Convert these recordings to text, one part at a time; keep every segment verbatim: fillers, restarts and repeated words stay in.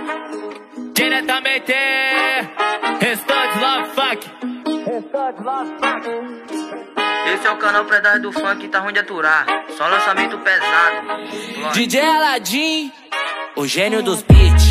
Diretamente, Restante Love Funk. Restante Love Funk. Esse é o canal Pedaço do Funk, tá ruim de aturar. Só lançamento pesado. D J Aladim, o gênio dos beats.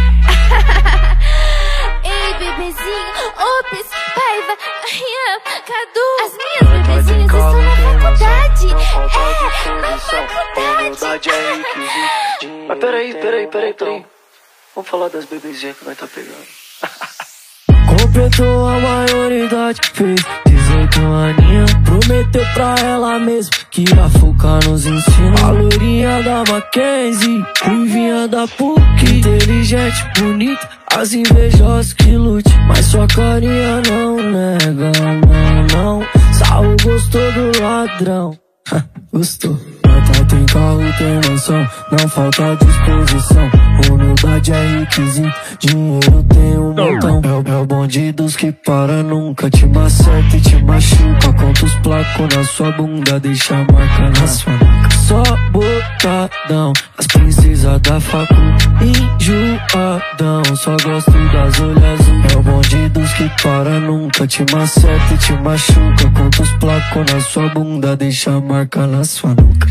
Ei, bebezinho, ops, Paiva, Rian, Cadu. As minhas bebezinhas estão na faculdade. É, na faculdade. Mas peraí, peraí, peraí, peraí. Vamos falar das bebezinhas que nós tá pegando. Completou a maioridade, fez dezoito aninhos. Prometeu pra ela mesmo que ia focar nos ensinos. A loirinha da Mackenzie, ruivinha da P U C, inteligente, bonita, as invejosas que lute. Mas sua carinha não nega, não, não. Saul gostou do ladrão. Gostou. Nota tem carro, tem mansão, não falta disposição. Humildade é requisito, dinheiro tem um montão. É, é o bonde dos que para, nunca te maceta e te machuca. Conta os placos na sua bunda, deixa a marca na sua nuca. Só botadão, as princesas da facu, enjoadão, só gosto das olhas azul. É o bonde dos que para, nunca te maceta e te machuca. Conta os placos na sua bunda, deixa a marca na sua nuca.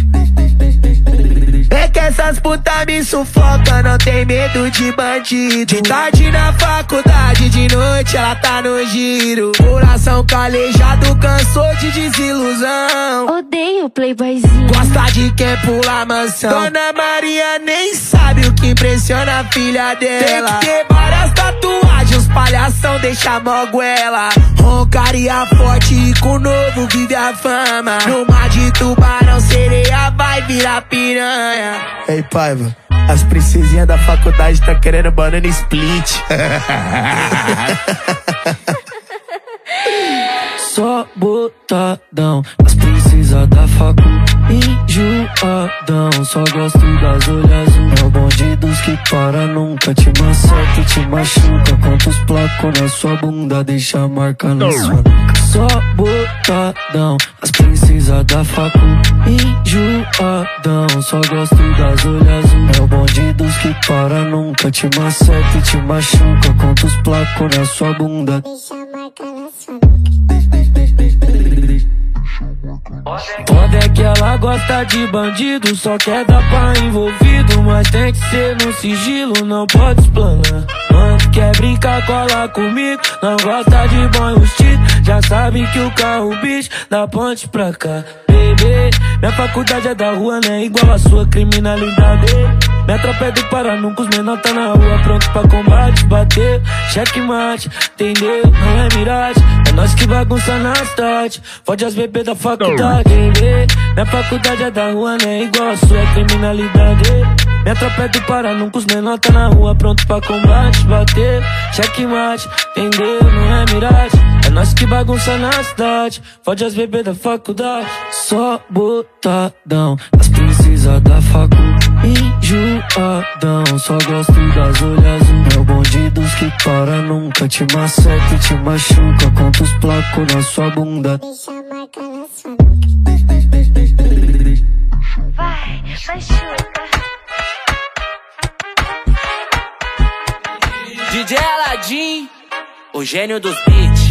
É que essas putas me sufoca, não tem medo de bandido. De tarde na faculdade, de noite ela tá no giro. Coração calejado, cansou de desilusão. Odeio playboyzinho. Gosta de quem pula mansão. Dona Maria nem sabe o que impressiona a filha dela. Tem que ter várias tatuagens, os palhação deixa moguela. Roncaria forte e com novo vive a fama. No mar de tubarão, sereia vai virar piranha. Ei, Paiva, as princesinhas da faculdade tá querendo banana split. Só botadão, as princesas da facu, enjoadão, só gosto das olhas azul. É o bonde dos que para, nunca te maceta e te machuca. Conta os placos na sua bunda, deixa a marca na sua nuca. Só botadão, as princesas da facu, enjoadão, só gosto das olhas azul. É o bonde dos que para, nunca te maceta e te machuca. Conta os placos na sua bunda, Deixa a marca na sua nuca. Pode é que ela gosta de bandido, só quer dar pra envolvido. Mas tem que ser no sigilo, não pode explanar. Quando quer brincar, cola comigo, não gosta de bom vestido. Já sabe que o carro bicho da ponte pra cá. Bebê, minha faculdade é da rua, né? Igual a sua criminalidade. Minha tropa é do Pará, nunca os menor tá na rua, pronto pra combate. Bateu, checkmate, entendeu? Não é miragem, é nós que bagunça na cidade. Fode as bebês da faculdade, bebê. Minha faculdade é da rua, né? Igual a sua criminalidade. Minha tropa é do Pará, nunca os menor tá na rua, pronto pra combate. Bateu, checkmate, entendeu? Não é miragem, é nós que bagunça na cidade. Fode as bebês da faculdade. Só botadão, as princesas da facu, enjoadão, só gosto das olhas azul. É o bonde dos que para, nunca te maceta e te machuca. Conta os placos na sua bunda, Deixa a marca na sua nuca. Vai, vai chuta. D J Aladim, o gênio dos beats.